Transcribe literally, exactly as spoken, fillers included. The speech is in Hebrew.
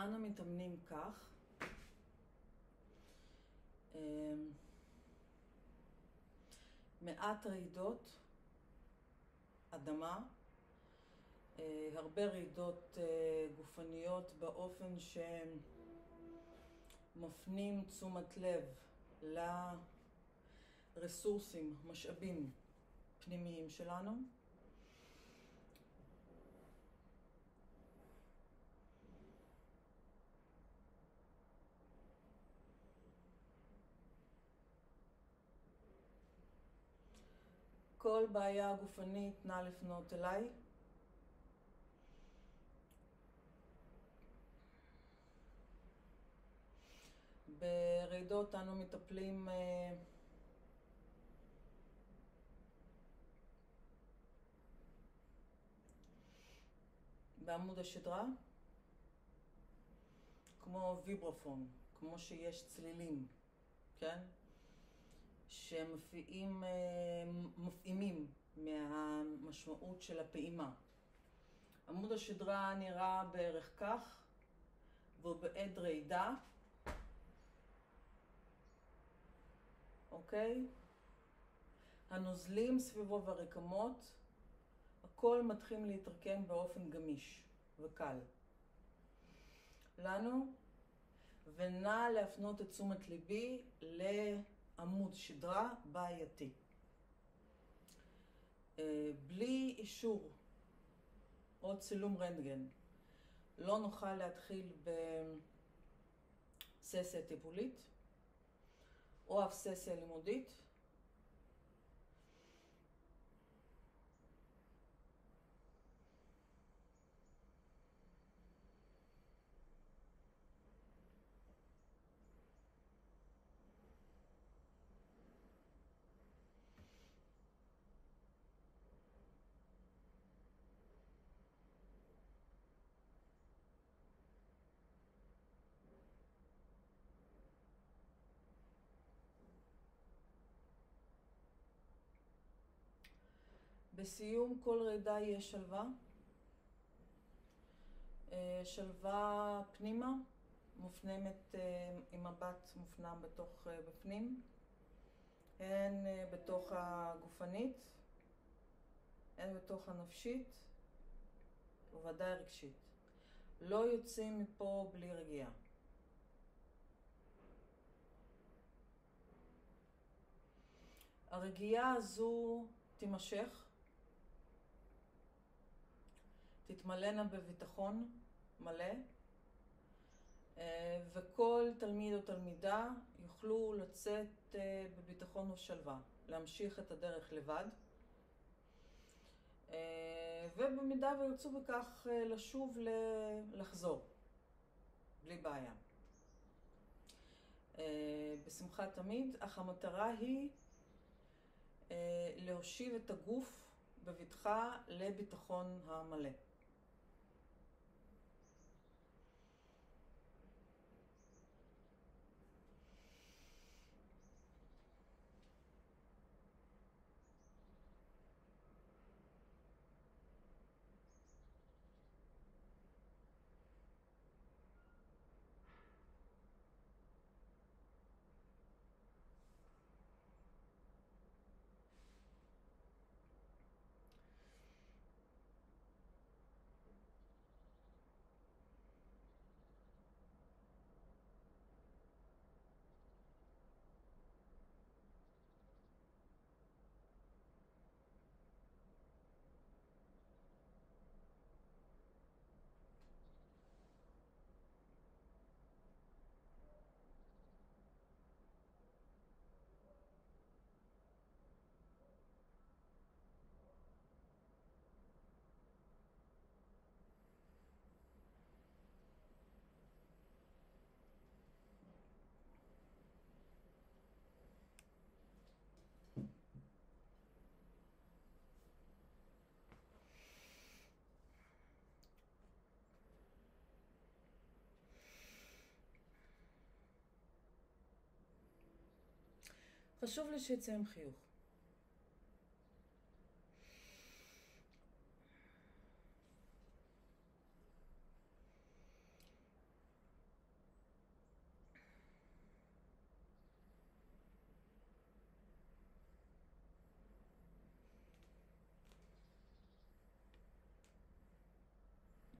אנו מתאמנים כך. מעט רעידות אדמה, הרבה רעידות גופניות באופן שמפנים תשומת לב לרסורסים, משאבים פנימיים שלנו. כל בעיה גופנית נא לפנות אליי. ברעידות אנו מטפלים בעמוד השדרה, כמו ויברופון, כמו שיש צלילים, כן? שמפעימים מפעימים מהמשמעות של הפעימה. עמוד השדרה נראה בערך כך, והוא בעת רעידה. אוקיי? הנוזלים סביבו והרקמות, הכל מתחיל להתרקם באופן גמיש וקל. לנו, ונא להפנות את תשומת ליבי לעמוד שדרה בעייתי. בלי אישור או צילום רנטגן, לא נוכל להתחיל בססיה טיפולית או אף ססיה לימודית. בסיום כל רעידה יש שלווה. שלווה פנימה, מופנמת עם מבט מופנם בתוך בפנים, הן בתוך הגופנית, הן בתוך הנפשית, וודאי רגשית. לא יוצאים מפה בלי רגיעה. הרגיעה הזו תימשך, תתמלאנה בביטחון מלא, וכל תלמיד או תלמידה יוכלו לצאת בביטחון ושלווה, להמשיך את הדרך לבד, ובמידה וירצו בכך לשוב לחזור, בלי בעיה. בשמחה תמיד, אך המטרה היא להושיב את הגוף בבטחה לביטחון המלא. חשוב לי שיצא עם חיוך.